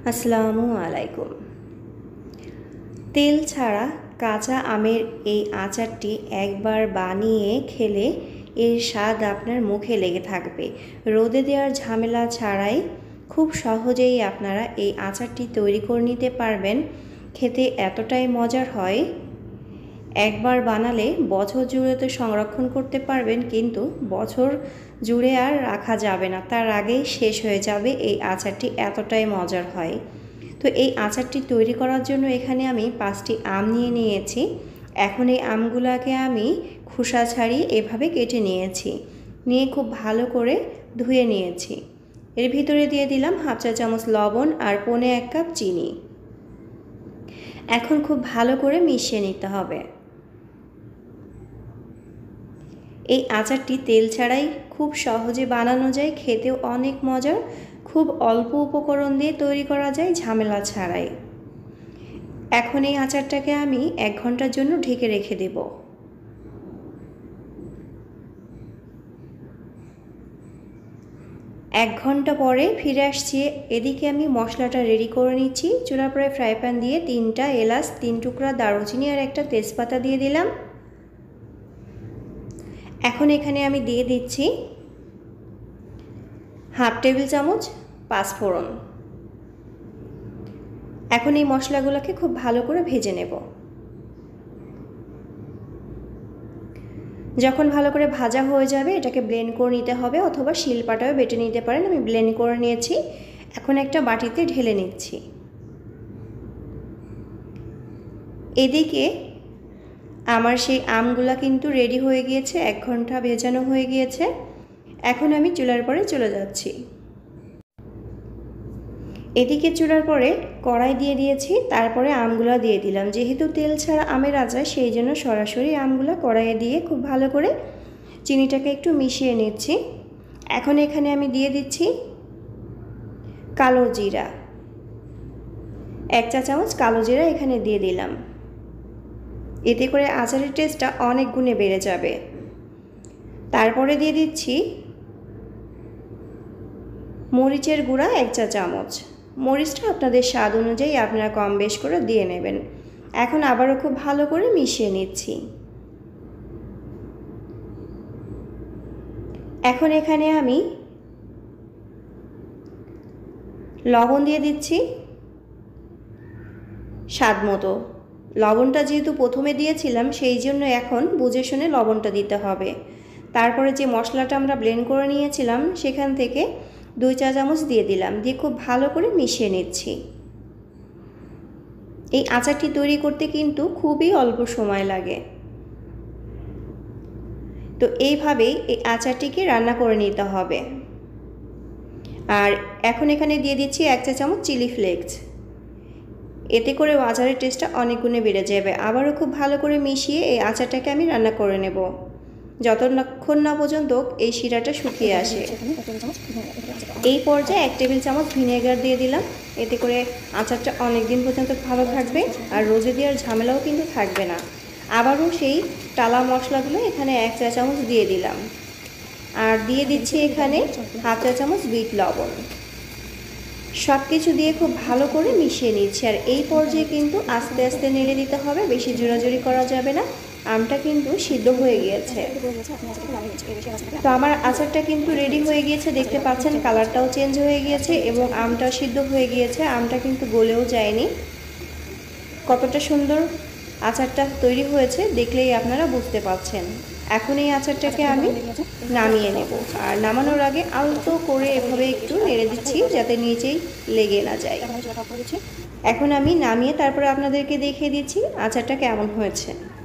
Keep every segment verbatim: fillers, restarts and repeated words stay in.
আসসালামু আলাইকুম। তেল ছাড়া কাঁচা আমের এই আচারটি একবার বানিয়ে খেলে এর স্বাদ আপনার মুখে লেগে থাকবে। রোদে দেওয়ার ঝামেলা ছাড়াই খুব সহজেই আপনারা এই আচারটি তৈরি করে নিতে পারবেন। খেতে এতটাই মজার হয়, একবার বানালে বছর জুড়ে তো সংরক্ষণ করতে পারবেন, কিন্তু বছর জুড়ে আর রাখা যাবে না, তার আগেই শেষ হয়ে যাবে এই আচারটি, এতটাই মজার হয়। তো এই আচারটি তৈরি করার জন্য এখানে আমি পাঁচটি আম নিয়ে নিয়েছি। এখন এই আমগুলোকে আমি খোসা ছাড়িয়ে এভাবে কেটে নিয়েছি, নিয়ে খুব ভালো করে ধুয়ে নিয়েছি। এর ভিতরে দিয়ে দিলাম হাফ চা চামচ লবণ আর পৌনে এক কাপ চিনি। এখন খুব ভালো করে মিশিয়ে নিতে হবে। এই আচারটি তেল ছাড়াই খুব সহজে বানানো যায়, খেতেও অনেক মজার, খুব অল্প উপকরণ দিয়ে তৈরি করা যায় ঝামেলা ছাড়াই। এখন এই আচারটাকে আমি এক ঘন্টার জন্য ঢেকে রেখে দেব। এক ঘন্টা পরে ফিরে আসছি। এদিকে আমি মশলাটা রেডি করে নিচ্ছি। চুলার পরে ফ্রাই প্যান দিয়ে তিনটা এলাচ, তিন টুকরা দারুচিনি আর একটা তেজপাতা দিয়ে দিলাম। এখন এখানে আমি দিয়ে দিচ্ছি হাফ টেবিল চামচ পাঁচফোড়ন। এখন এই মশলাগুলোকে খুব ভালো করে ভেজে নেব। যখন ভালো করে ভাজা হয়ে যাবে এটাকে ব্লেন্ড করে নিতে হবে, অথবা শিলপাটাও বেটে নিতে পারেন। আমি ব্লেন্ড করে নিয়েছি। এখন একটা বাটিতে ঢেলে নিচ্ছি। এদিকে আমার সেই আমগুলা কিন্তু রেডি হয়ে গিয়েছে, এক ঘন্টা ভেজানো হয়ে গিয়েছে। এখন আমি চুলার পরে চলে যাচ্ছি। এদিকে চুলার পরে কড়াই দিয়ে দিয়েছি, তারপরে আমগুলা দিয়ে দিলাম। যেহেতু তেল ছাড়া আমের আচার, সেই জন্য সরাসরি আমগুলা কড়াইয়ে দিয়ে খুব ভালো করে চিনিটাকে একটু মিশিয়ে নিচ্ছি। এখন এখানে আমি দিয়ে দিচ্ছি কালো জিরা, এক চা চামচ কালো জিরা এখানে দিয়ে দিলাম। এতে করে আচারের টেস্টটা অনেক গুণে বেড়ে যাবে। তারপরে দিয়ে দিচ্ছি মরিচের গুঁড়া এক চা চামচ। মরিচটা আপনাদের স্বাদ অনুযায়ী আপনারা কম বেশ করে দিয়ে নেবেন। এখন আবারও খুব ভালো করে মিশিয়ে নিচ্ছি। এখন এখানে আমি লবণ দিয়ে দিচ্ছি স্বাদ মতো। লবণটা যেহেতু প্রথমে দিয়েছিলাম, সেই জন্য এখন বুঝে শুনে লবণটা দিতে হবে। তারপরে যে মশলাটা আমরা ব্লেন্ড করে নিয়েছিলাম, সেখান থেকে দুই চা চামচ দিয়ে দিলাম, দিয়ে খুব ভালো করে মিশিয়ে নিচ্ছি। এই আচারটি তৈরি করতে কিন্তু খুবই অল্প সময় লাগে। তো এইভাবেই এই আচারটিকে রান্না করে নিতে হবে। আর এখন এখানে দিয়ে দিচ্ছি এক চা চামচ চিলি ফ্লেক্স। এতে করে আচারের টেস্টটা অনেক গুণে বেড়ে যাবে। আবারও খুব ভালো করে মিশিয়ে এই আচারটাকে আমি রান্না করে নেব, যতক্ষণ না পর্যন্ত এই শিরাটা শুকিয়ে আসে। এই পর্যায়ে এক টেবিল চামচ ভিনেগার দিয়ে দিলাম। এতে করে আচারটা অনেক দিন পর্যন্ত ভালো থাকবে, আর রোজে দেওয়ার ঝামেলাও কিন্তু থাকবে না। আবারও সেই টালা মশলাগুলো এখানে এক চা চামচ দিয়ে দিলাম, আর দিয়ে দিচ্ছি এখানে হাফ চা চামচ বিট লবণ। সব কিছু দিয়ে খুব ভালো করে মিশিয়ে নিচ্ছি। আর এই পর্যায়ে কিন্তু আস্তে আস্তে নেড়ে দিতে হবে, বেশি জোরাজুরি করা যাবে না। আমটা কিন্তু সিদ্ধ হয়ে গিয়েছে। তো আমার আচারটা কিন্তু রেডি হয়ে গিয়েছে, দেখতে পাচ্ছেন কালারটাও চেঞ্জ হয়ে গিয়েছে এবং আমটা সিদ্ধ হয়ে গিয়েছে। আমটা কিন্তু গলেও যায়নি। কতটা সুন্দর আচারটা তৈরি হয়েছে দেখলেই আপনারা বুঝতে পাচ্ছেন। এখন এই আচারটাকে আমি নামিয়ে নেব, আর নামানোর আগে আলতো করে এভাবে একটু নেড়ে দিচ্ছি যাতে নিচেই লেগে না যায়। এখন আমি নামিয়ে তারপরে আপনাদেরকে দেখিয়ে দিচ্ছি আচারটা কেমন হয়েছে।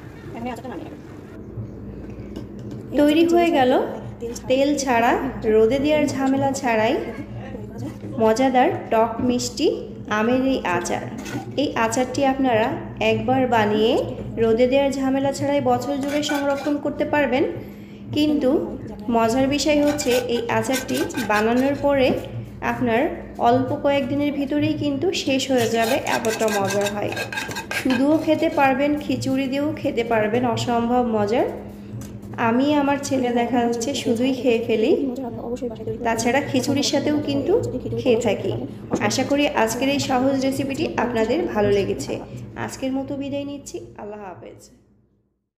তৈরি হয়ে গেল তেল ছাড়া, রোদে দেওয়ার ঝামেলা ছাড়াই মজাদার টক মিষ্টি আমের এই আচার। এই আচারটি আপনারা একবার বানিয়ে রোদে দেওয়ার ঝামেলা ছাড়াই বছর জুড়ে সংরক্ষণ করতে পারবেন। কিন্তু মজার বিষয় হচ্ছে এই আচারটি বানানোর পরে আপনার অল্প কয়েকদিনের ভিতরেই কিন্তু শেষ হয়ে যাবে, এতটা মজার হয়। শুধুও খেতে পারবেন, খিচুড়ি দিয়েও খেতে পারবেন, অসম্ভব মজার। আমি আমার ছেলে দেখা যাচ্ছে শুধুই খেয়ে ফেলি, তাছাড়া খিচুড়ির সাথেও কিন্তু খেয়ে থাকি। আশা করি আজকের এই সহজ রেসিপিটি আপনাদের ভালো লেগেছে। আজকের মতো বিদায় নিচ্ছি, আল্লাহ হাফেজ।